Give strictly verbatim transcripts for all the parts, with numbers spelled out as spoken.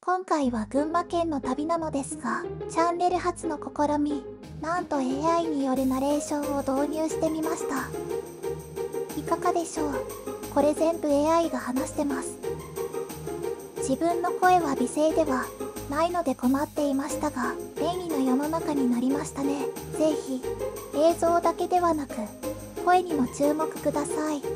今回は群馬県の旅なのですが、チャンネル初の試み、なんと エーアイ によるナレーションを導入してみました。いかがでしょう？これ全部 エーアイ が話してます。自分の声は美声ではないので困っていましたが、便利な世の中になりましたね。ぜひ映像だけではなく声にも注目ください。と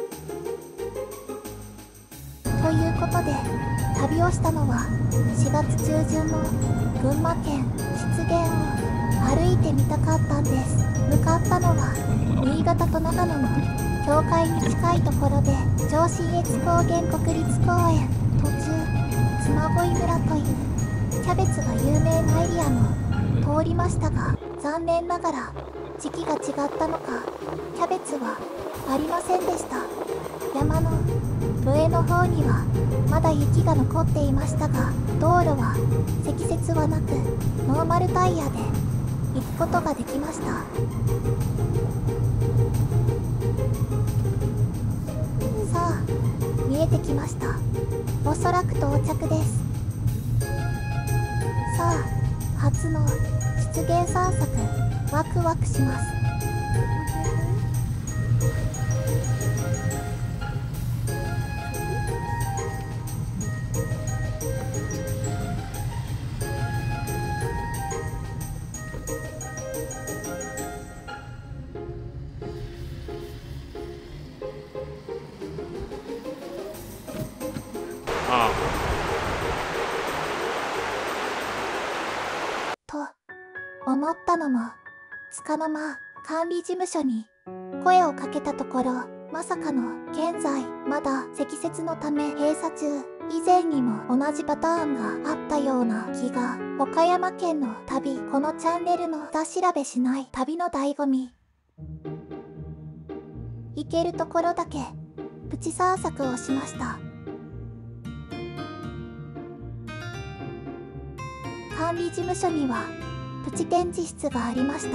いうことで、旅をしたのはしがつ中旬の群馬県湿原を歩いてみたかったんです。向かったのは新潟と長野の境界に近いところで、上信越高原国立公園途中嬬恋村というキャベツが有名なエリアも通りましたが、残念ながら時期が違ったのかキャベツはありませんでした。山の上の方にはまだ雪が残っていましたが、道路は積雪はなくノーマルタイヤで行くことができました。さあ、見えてきました。おそらく到着です。さあ、初の湿原散策、ワクワクします。と思ったのもつかの間、管理事務所に声をかけたところ、まさかの現在まだ積雪のため閉鎖中。以前にも同じパターンがあったような気が。岡山県の旅、このチャンネルの下調べしない旅の醍醐味。行けるところだけプチ散策をしました。管理事務所にはプチ展示室がありました。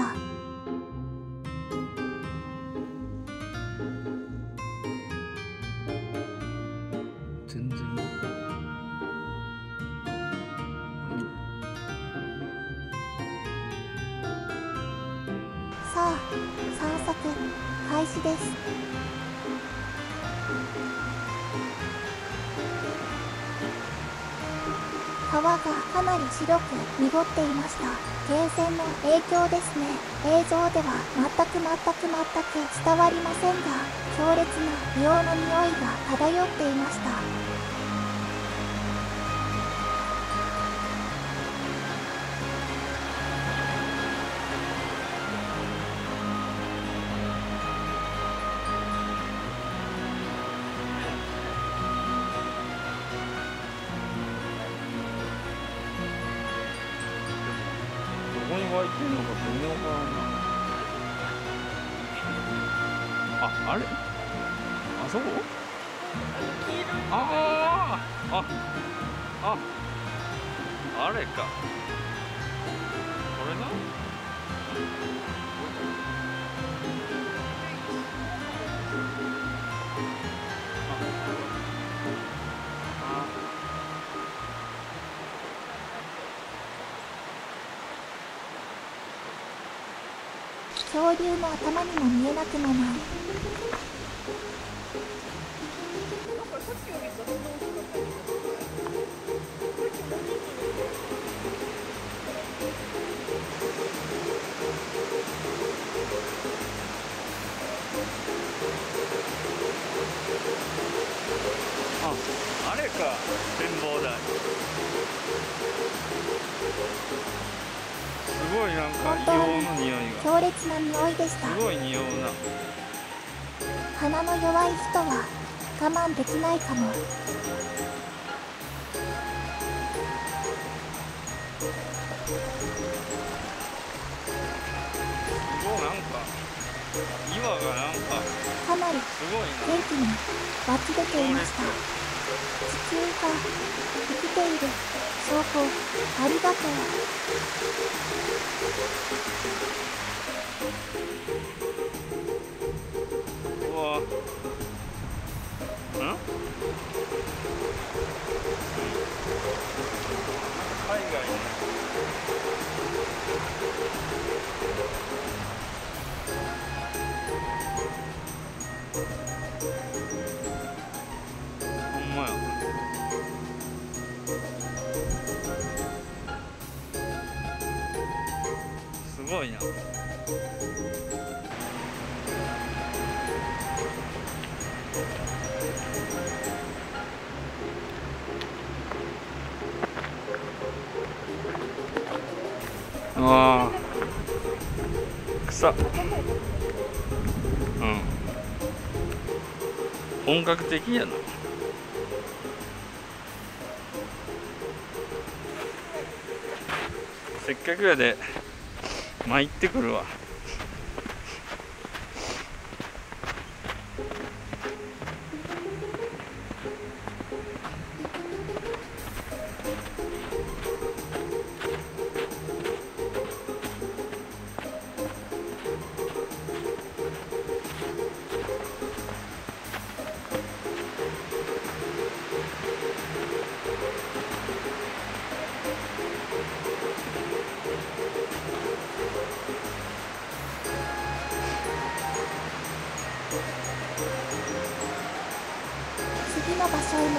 全然さあ、散策開始です。川がかなり白く濁っていました。源泉の影響ですね。映像では全く全く全く伝わりませんが、強烈な硫黄の匂いが漂っていました。 どこに湧いてんのか全然わからんな。あ、あれあそこあああああれかこれな。 恐竜の頭にも見えなくもない。 あ、あれか展望台。すごいなんか硫黄の匂いが強烈な匂いでした。 すごい匂うな。 鼻の弱い人は我慢できないかも。 すごいなんか岩がなんかかなりすごいな。 元気に湧き出ていました。地球が生きている証拠ありがとう。 うわんいな。ああ、草。うん。本格的やな。せっかくやで参ってくるわ。 次の場所へ向かいます。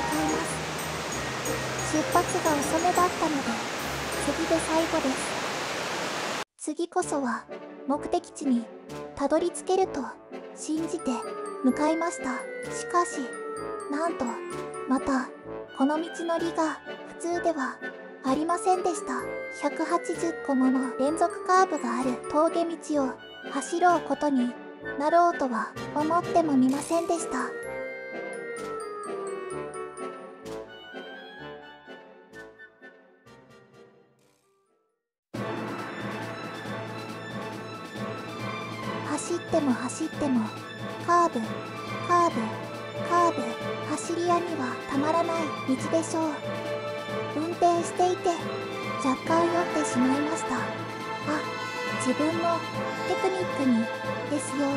出発が遅めだったので次で最後です。次こそは目的地にたどり着けると信じて向かいました。しかしなんとまたこの道のりが普通ではありませんでした。ひゃくはちじゅっこもの連続カーブがある峠道を走ろうことになろうとは思ってもみませんでした。走っても走ってもカーブカーブカーブ、走り屋にはたまらない道でしょう。運転していて若干酔ってしまいました。あ、自分のテクニックにですよ。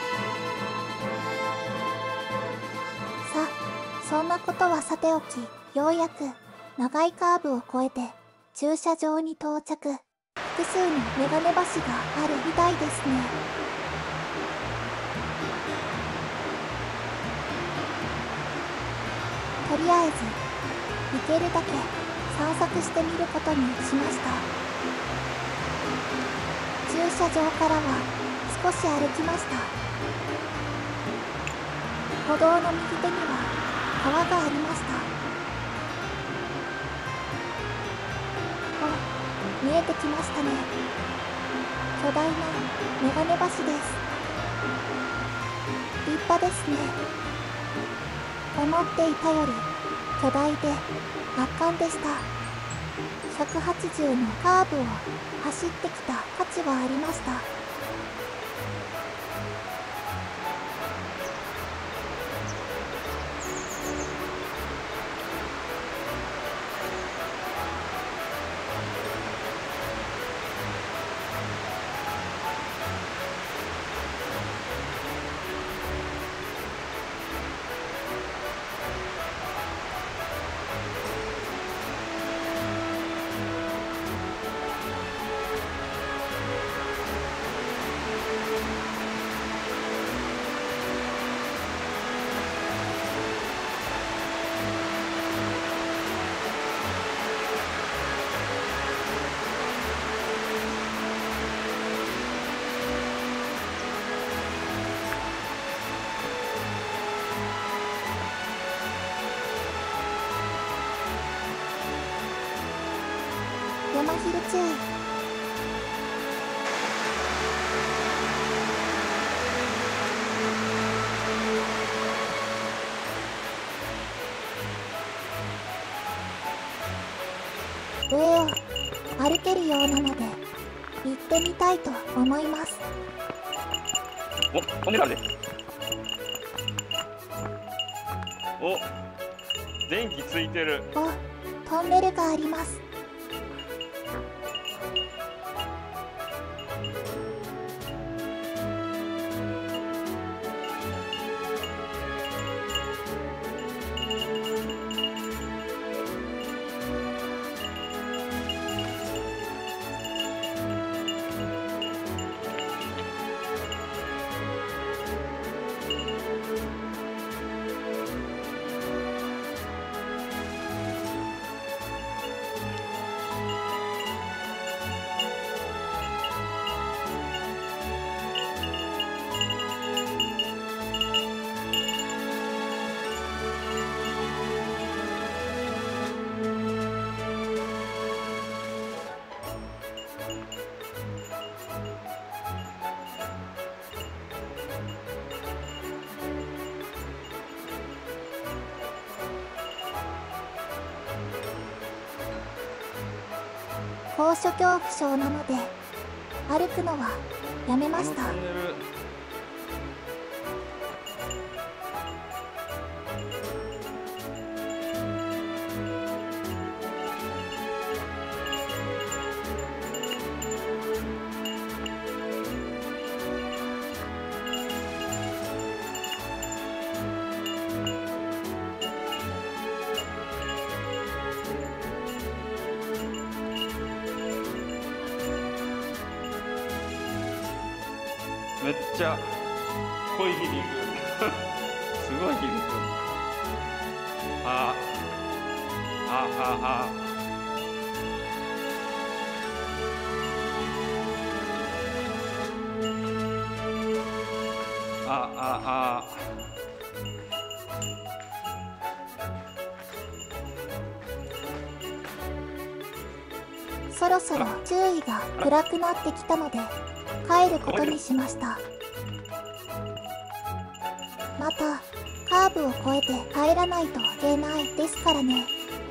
そんなことはさておき、 ようやく長いカーブを越えて駐車場に到着。複数のメガネ橋があるみたいですね。とりあえず行けるだけ散策してみることにしました。駐車場からは少し歩きました。歩道の右手には川がありました。あ、見えてきましたね。巨大なメガネ橋です。立派ですね。思っていたより巨大で圧巻でした。ひゃくはちじゅうのカーブを走ってきた価値はありました。山昼注意。上を歩けるようなので行ってみたいと思います。 お、トンネルあるで。お、電気ついてる。 お、トンネルがあります。高所恐怖症なので歩くのはやめました。 このトンネルめっちゃ濃い響くすごい響く。あああああああそろそろ注意が暗くなってきたので帰ることにしました。またカーブを越えて帰らないといけないですからね。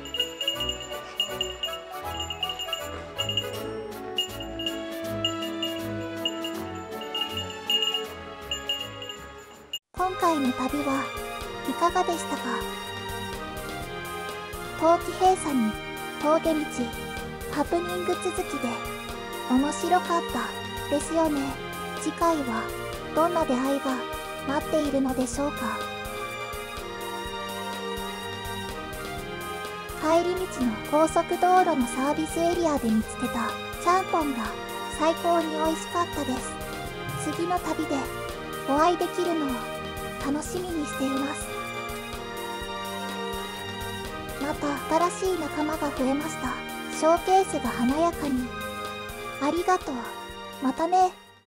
今回の旅はいかがでしたか？冬季閉鎖に峠道、ハプニング続きで面白かったですよね。次回はどんな出会いが待っているのでしょうか。 帰り道の高速道路のサービスエリアで見つけたちゃんぽんが最高に美味しかったです。次の旅でお会いできるのを楽しみにしています。また新しい仲間が増えました。ショーケースが華やかに。ありがとう。またね。